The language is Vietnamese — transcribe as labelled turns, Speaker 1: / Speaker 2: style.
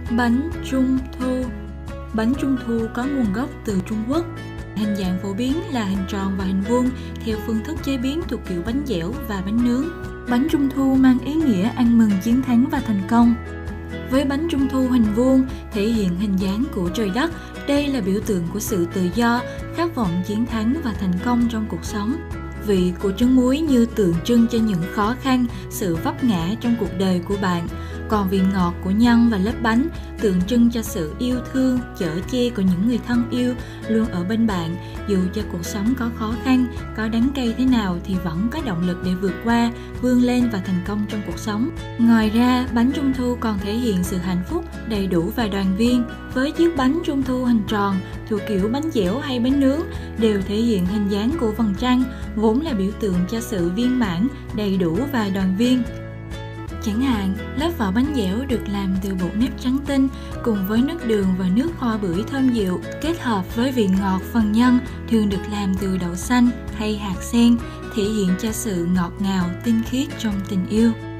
Speaker 1: Bánh trung thu. Bánh trung thu có nguồn gốc từ Trung Quốc. Hình dạng phổ biến là hình tròn và hình vuông theo phương thức chế biến thuộc kiểu bánh dẻo và bánh nướng. Bánh trung thu mang ý nghĩa ăn mừng chiến thắng và thành công. Với bánh trung thu hình vuông thể hiện hình dáng của trời đất, đây là biểu tượng của sự tự do, khát vọng chiến thắng và thành công trong cuộc sống. Vị của trứng muối như tượng trưng cho những khó khăn, sự vấp ngã trong cuộc đời của bạn. Còn vị ngọt của nhân và lớp bánh tượng trưng cho sự yêu thương, chở che của những người thân yêu luôn ở bên bạn. Dù cho cuộc sống có khó khăn, có đắng cay thế nào thì vẫn có động lực để vượt qua, vươn lên và thành công trong cuộc sống. Ngoài ra, bánh trung thu còn thể hiện sự hạnh phúc, đầy đủ và đoàn viên. Với chiếc bánh trung thu hình tròn thuộc kiểu bánh dẻo hay bánh nướng đều thể hiện hình dáng của vầng trăng, vốn là biểu tượng cho sự viên mãn, đầy đủ và đoàn viên. Chẳng hạn, lớp vỏ bánh dẻo được làm từ bột nếp trắng tinh cùng với nước đường và nước hoa bưởi thơm dịu, kết hợp với vị ngọt phần nhân thường được làm từ đậu xanh hay hạt sen, thể hiện cho sự ngọt ngào, tinh khiết trong tình yêu.